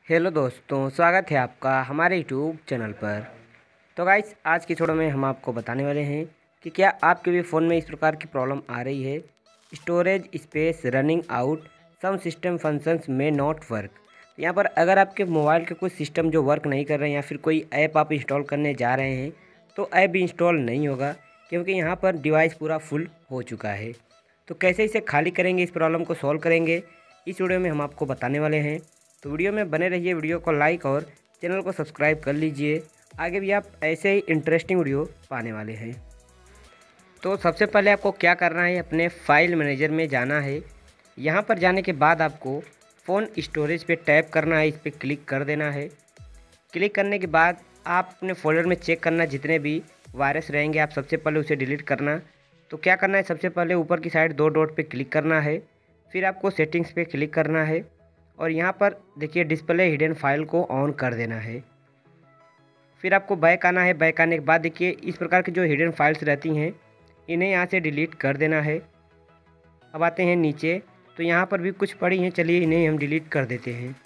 Hello दोस्तों, स्वागत है आपका हमारे यूट्यूब चैनल पर। तो गाइस, आज की वीडियो में हम आपको बताने वाले हैं कि क्या आपके भी फ़ोन में इस प्रकार की प्रॉब्लम आ रही है। Storage space running out, some system functions में नॉट वर्क। यहाँ पर अगर आपके मोबाइल के कुछ सिस्टम जो वर्क नहीं कर रहे हैं या फिर कोई ऐप आप इंस्टॉल करने जा रहे हैं तो ऐप भी इंस्टॉल नहीं होगा, क्योंकि यहाँ पर डिवाइस पूरा फुल हो चुका है। तो कैसे इसे खाली करेंगे, इस प्रॉब्लम को सॉल्व करेंगे, इस वीडियो में हम आपको बताने वाले हैं। तो वीडियो में बने रहिए, वीडियो को लाइक और चैनल को सब्सक्राइब कर लीजिए। आगे भी आप ऐसे ही इंटरेस्टिंग वीडियो पाने वाले हैं। तो सबसे पहले आपको क्या करना है, अपने फाइल मैनेजर में जाना है। यहाँ पर जाने के बाद आपको फ़ोन स्टोरेज पे टैप करना है, इस पर क्लिक कर देना है। क्लिक करने के बाद आप अपने फ़ोल्डर में चेक करना, जितने भी वायरस रहेंगे आप सबसे पहले उसे डिलीट करना। तो क्या करना है, सबसे पहले ऊपर की साइड 2 डॉट पे क्लिक करना है, फिर आपको सेटिंग्स पे क्लिक करना है और यहाँ पर देखिए डिस्प्ले हिडन फाइल को ऑन कर देना है। फिर आपको बैक आना है। बैक आने के बाद देखिए इस प्रकार की जो हिडन फाइल्स रहती हैं इन्हें यहाँ से डिलीट कर देना है। अब आते हैं नीचे, तो यहाँ पर भी कुछ पड़ी हैं, चलिए इन्हें हम डिलीट कर देते हैं।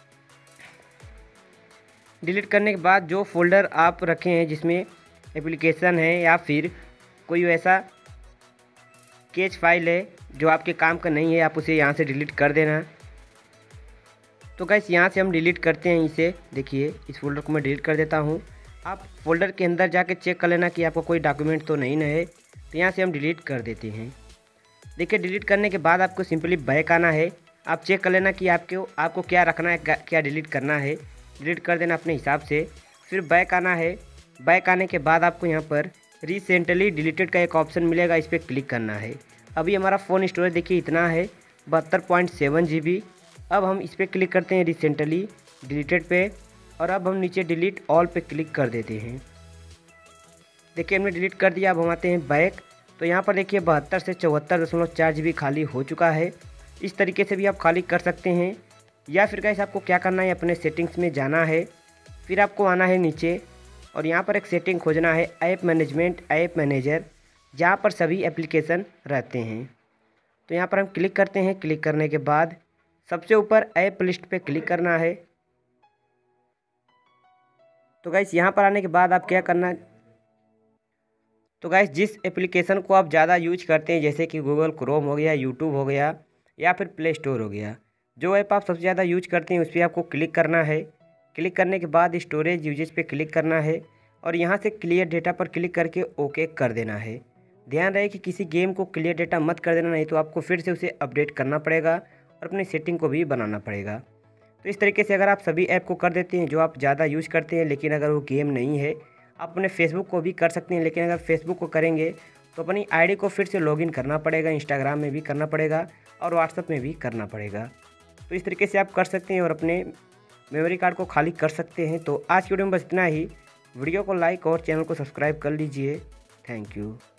डिलीट करने के बाद जो फोल्डर आप रखे हैं जिसमें एप्लीकेशन है या फिर कोई वैसा कैच फाइल है जो आपके काम का नहीं है, आप उसे यहाँ से डिलीट कर देना। तो गाइस, यहाँ से हम डिलीट करते हैं इसे। देखिए इस फोल्डर को मैं डिलीट कर देता हूँ। आप फोल्डर के अंदर जाके चेक कर लेना कि आपको कोई डॉक्यूमेंट तो नहीं है। तो यहाँ से हम डिलीट कर देते हैं। देखिए डिलीट करने के बाद आपको सिंपली बैक आना है। आप चेक कर लेना कि आपको क्या रखना है, क्या डिलीट करना है। डिलीट कर देना अपने हिसाब से। फिर बैक आना है। बैक आने के बाद आपको यहाँ पर रिसेंटली डिलीटेड का एक ऑप्शन मिलेगा, इस पर क्लिक करना है। अभी हमारा फ़ोन स्टोरेज देखिए इतना है 72.7 GB। अब हम इस पर क्लिक करते हैं रिसेंटली डिलीटेड पे, और अब हम नीचे डिलीट ऑल पे क्लिक कर देते हैं। देखिए हमने डिलीट कर दिया। अब हम आते हैं बैक, तो यहाँ पर देखिए 72 से 74.4 GB खाली हो चुका है। इस तरीके से भी आप खाली कर सकते हैं। या फिर गाइस आपको क्या करना है, अपने सेटिंग्स में जाना है, फिर आपको आना है नीचे और यहाँ पर एक सेटिंग खोजना है, ऐप मैनेजमेंट ऐप मैनेजर, जहाँ पर सभी एप्लीकेशन रहते हैं। तो यहाँ पर हम क्लिक करते हैं। क्लिक करने के बाद सबसे ऊपर ऐप लिस्ट पे क्लिक करना है। तो गाइस यहाँ पर आने के बाद आप क्या करना, तो गाइस जिस एप्लीकेशन को आप ज़्यादा यूज करते हैं, जैसे कि गूगल क्रोम हो गया, यूट्यूब हो गया या फिर प्ले स्टोर हो गया, जो ऐप आप सबसे ज़्यादा यूज करते हैं उस पर आपको क्लिक करना है। क्लिक करने के बाद स्टोरेज यूजेज पे क्लिक करना है और यहाँ से क्लियर डेटा पर क्लिक करके ओके कर देना है। ध्यान रहे कि किसी गेम को क्लियर डेटा मत कर देना, नहीं तो आपको फिर से उसे अपडेट करना पड़ेगा और अपनी सेटिंग को भी बनाना पड़ेगा। तो इस तरीके से अगर आप सभी ऐप को कर देते हैं जो आप ज़्यादा यूज़ करते हैं, लेकिन अगर वो गेम नहीं है, आप अपने फेसबुक को भी कर सकते हैं। लेकिन अगर फेसबुक को करेंगे तो अपनी आईडी को फिर से लॉगिन करना पड़ेगा, इंस्टाग्राम में भी करना पड़ेगा और व्हाट्सएप में भी करना पड़ेगा। तो इस तरीके से आप कर सकते हैं और अपने मेमोरी कार्ड को खाली कर सकते हैं। तो आज की वीडियो में बस इतना ही। वीडियो को लाइक और चैनल को सब्सक्राइब कर लीजिए। Thank you.